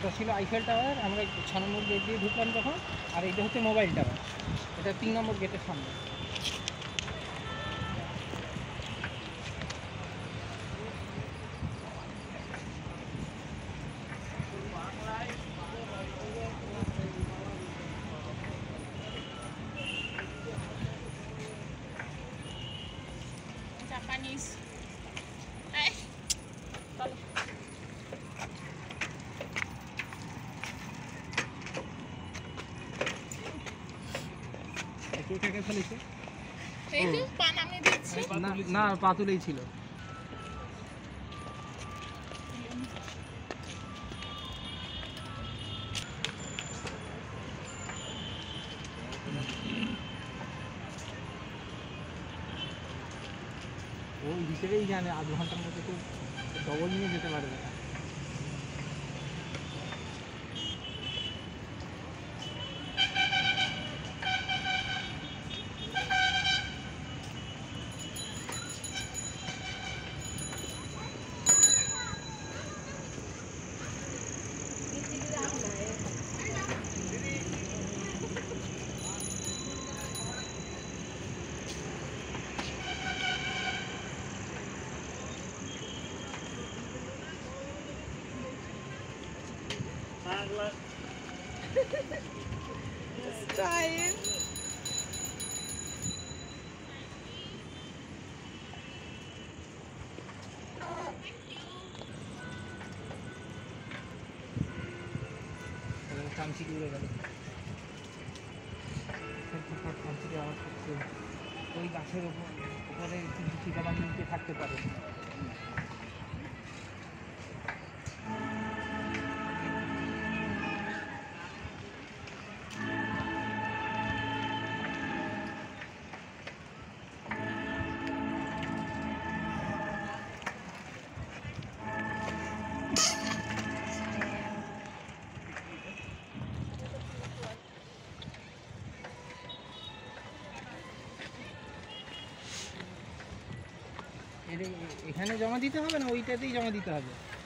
ওটা ছিল Eiffel tower, আমরা 6 নম্বর গেট দিয়ে ঢুকলাম তখন। আর এইটা হচ্ছে মোবাইল টাওয়ার, এটা 3 নম্বর গেটের সামনে। Japanese. না পাতুলেই ছিল। ওই ভিতরেই জানে আধ ঘন্টার মধ্যে তো ডবল নিয়ে যেতে পারবে না। Style. কাঞ্চি উড়ে গেল, ওই গাছের উপরে কিন্তু ঠিকানা নিতে থাকতে পারে। এখানে জমা দিতে হবে না, ওইটাতেই জমা দিতে হবে।